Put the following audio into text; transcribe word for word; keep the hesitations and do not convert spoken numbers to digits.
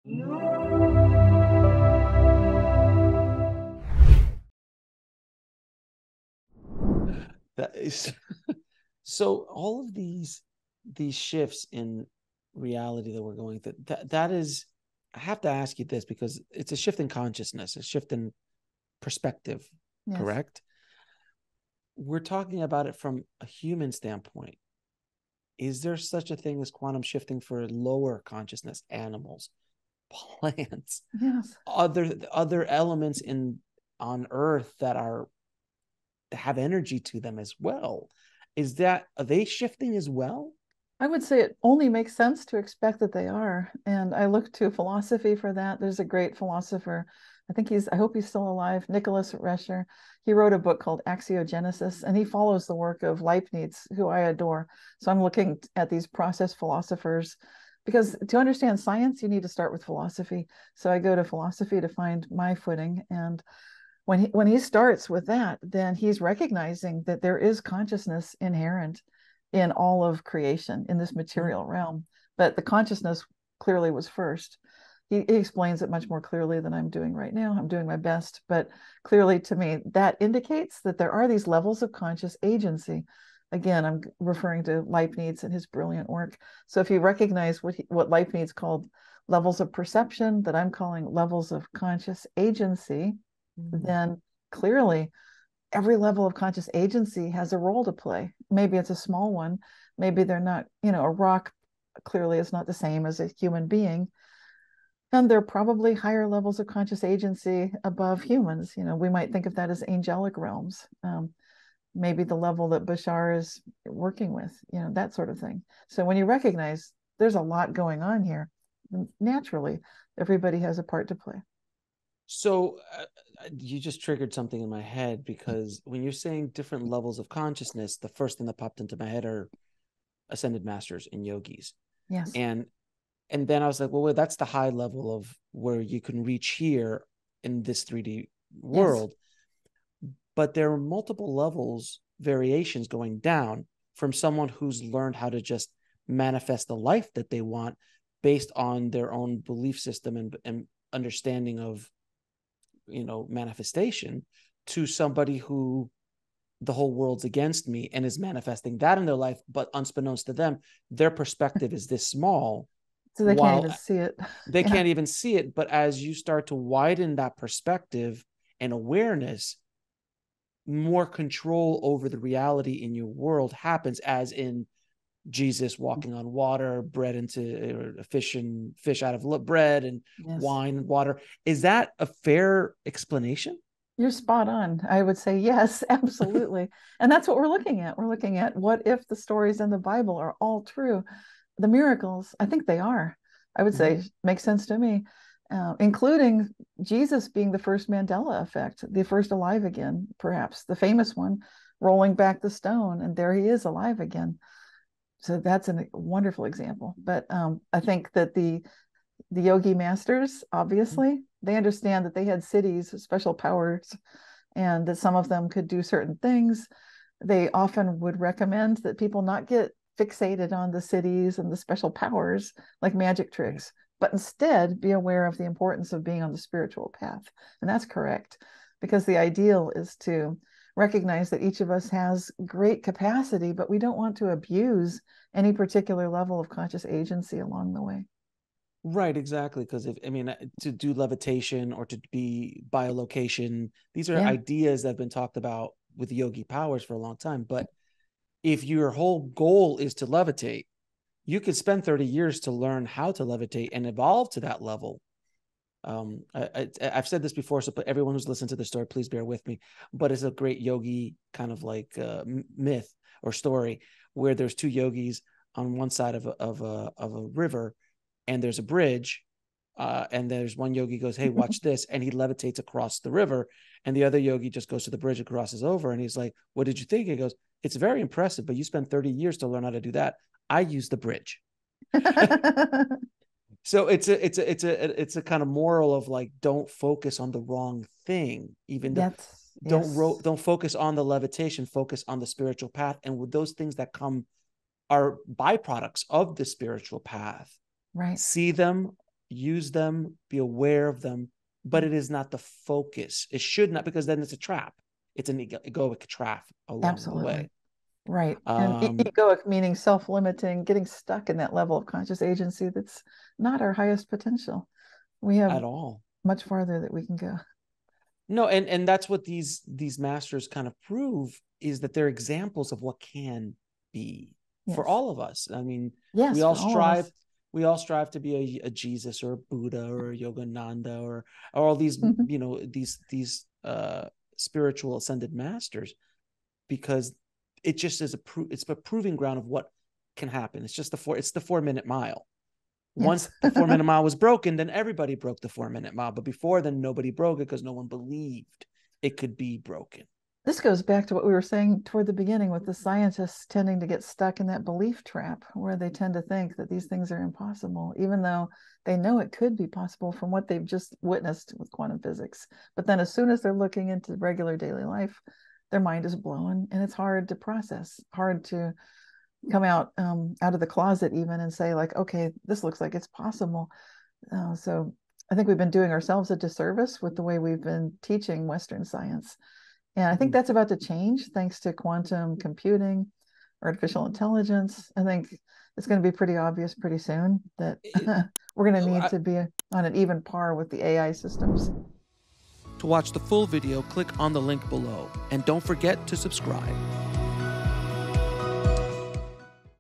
That is so all of these these shifts in reality that we're going through, that that is, I have to ask you this because it's a shift in consciousness, a shift in perspective, Yes. correct? We're talking about it from a human standpoint. Is there such a thing as quantum shifting for lower consciousness, animals, plants, Yes. other other elements in on Earth that are that have energy to them as well? Is that, are they shifting as well? I would say it only makes sense to expect that they are. And I look to philosophy for that. There's a great philosopher. I think he's, I hope he's still alive, Nicholas Rescher. He wrote a book called Axiogenesis, and he follows the work of Leibniz, who I adore. So I'm looking at these process philosophers because to understand science, you need to start with philosophy. So I go to philosophy to find my footing. And when he, when he starts with that, then he's recognizing that there is consciousness inherent in all of creation in this material realm, but the consciousness clearly was first. He, he explains it much more clearly than I'm doing right now. I'm doing my best, but clearly to me that indicates that there are these levels of conscious agency. Again, I'm referring to Leibniz and his brilliant work. So if you recognize what he, what Leibniz called levels of perception, that I'm calling levels of conscious agency, mm-hmm. then clearly every level of conscious agency has a role to play. Maybe it's a small one. Maybe they're not, you know, a rock clearly is not the same as a human being. And there are probably higher levels of conscious agency above humans. You know, we might think of that as angelic realms. Um, maybe the level that Bashar is working with, you know, that sort of thing. So when you recognize there's a lot going on here, naturally, everybody has a part to play. So uh, you just triggered something in my head, because when you're saying different levels of consciousness, the first thing that popped into my head are ascended masters and yogis. Yes. And and then I was like, well, wait, that's the high level of where you can reach here in this three D world. Yes. But there are multiple levels, variations going down from someone who's learned how to just manifest the life that they want based on their own belief system and, and understanding of, you know, manifestation, to somebody who the whole world's against me and is manifesting that in their life, but unbeknownst to them, their perspective is this small. So they can't even see it. They yeah. can't even see it. But as you start to widen that perspective and awareness, more control over the reality in your world happens, as in Jesus walking on water, bread into uh, fish and fish out of bread, and yes. wine and water. Is that a fair explanation? You're spot on. I would say yes, absolutely. And that's what we're looking at. We're looking at what if the stories in the Bible are all true? The miracles, I think they are. I would say mm-hmm. makes sense to me, uh, including Jesus being the first Mandela effect, the first alive again, perhaps the famous one, rolling back the stone, and there he is alive again. So that's a wonderful example. But um, I think that the the yogi masters, obviously, they understand that they had siddhis, special powers, and that some of them could do certain things. They often would recommend that people not get fixated on the siddhis and the special powers like magic tricks, but instead be aware of the importance of being on the spiritual path. And that's correct, because the ideal is to recognize that each of us has great capacity, but we don't want to abuse any particular level of conscious agency along the way. Right, exactly. Because if I mean to do levitation or to be biolocation, these are yeah. ideas that have been talked about with yogi powers for a long time. But if your whole goal is to levitate, you could spend thirty years to learn how to levitate and evolve to that level. Um, I, I, I've said this before, so everyone who's listened to the story, please bear with me. But it's a great yogi kind of like uh, myth or story where there's two yogis on one side of a, of a of a river, and there's a bridge, uh, and there's one yogi goes, "Hey, watch this," and he levitates across the river, and the other yogi just goes to the bridge and crosses over, and he's like, "What did you think?" He goes, "It's very impressive, but you spent thirty years to learn how to do that. I use the bridge." So it's a it's a it's a it's a kind of moral of like, don't focus on the wrong thing, even though yes. don't yes. ro- don't focus on the levitation, focus on the spiritual path, and with those things that come are byproducts of the spiritual path. Right. See them use them, be aware of them, but it is not the focus. It should not, because then it's a trap. It's an ego- egoic trap along Absolutely. the way. Right. And e- Um, egoic meaning self-limiting, getting stuck in that level of conscious agency that's not our highest potential. We have at all. much farther that we can go. No, and and that's what these these masters kind of prove, is that they're examples of what can be Yes. for all of us. I mean, yes, we all all strive we all strive to be a, a Jesus or a Buddha or a Yogananda or, or all these, mm-hmm. you know, these these uh spiritual ascended masters, because it just is a pro- it's a proving ground of what can happen. It's just the four it's the four minute mile. Once yes. the four minute mile was broken, then everybody broke the four minute mile. But before then, nobody broke it because no one believed it could be broken. This goes back to what we were saying toward the beginning, with the scientists tending to get stuck in that belief trap, where they tend to think that these things are impossible, even though they know it could be possible from what they've just witnessed with quantum physics. But then as soon as they're looking into regular daily life, their mind is blown, and it's hard to process, hard to come out um, out of the closet even and say, like, okay, this looks like it's possible. Uh, so I think we've been doing ourselves a disservice with the way we've been teaching Western science. And I think that's about to change thanks to quantum computing, artificial intelligence. I think it's going to be pretty obvious pretty soon that we're going to need to be on an even par with the A I systems. To watch the full video, click on the link below, and don't forget to subscribe.